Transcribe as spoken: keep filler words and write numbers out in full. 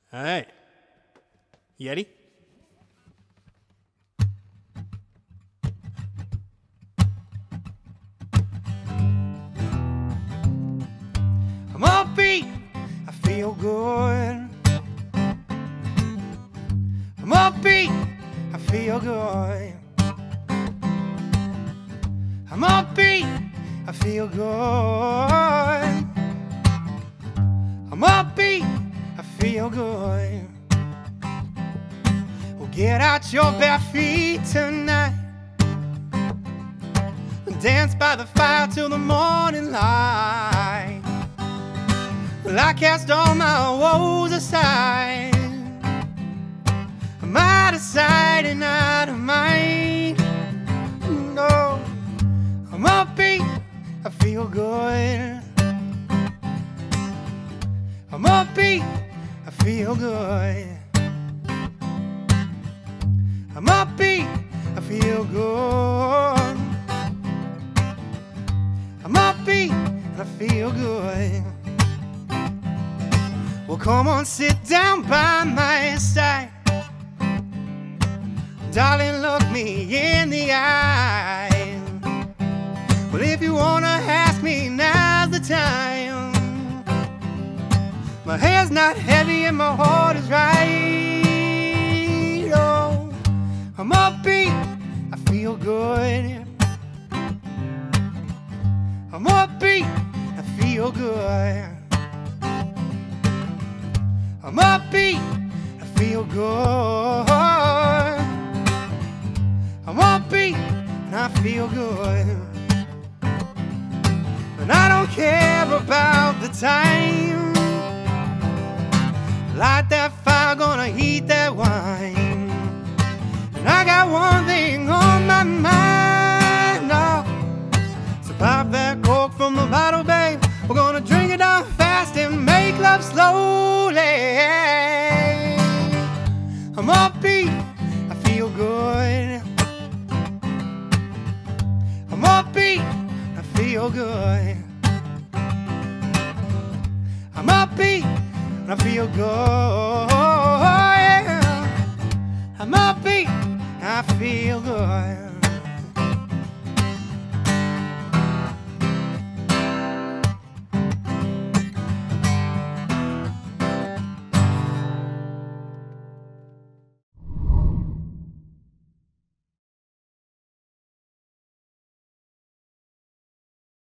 All right. Yeti? I'm upbeat, I feel good. I'm upbeat, I feel good. I'm upbeat, I feel good. I'm upbeat, I feel good. Well, get out your bare feet tonight and dance by the fire till the morning light. Well, I cast all my woes aside. I'm out of sight and out of mind. No, I'm upbeat, I feel good. I'm upbeat, I feel good. I'm upbeat, I feel good. I'm upbeat, and I feel good. Well, come on, sit down by my side. Darling, look me in the eye. Well, if you wanna ask me, now's the time. My head's not heavy and my heart is right. Oh, I'm upbeat, I feel good. I'm upbeat, I feel good. I'm upbeat, I feel good. I'm upbeat, and I feel good. And I don't care about the time. Light that fire, gonna heat that wine. And I got one thing on my mind, oh. So pop that cork from the bottle, babe. We're gonna drink it down fast and make love slowly. I'm upbeat, I feel good. I'm upbeat, I feel good. I'm upbeat, I feel good, yeah. I'm upbeat, I feel good.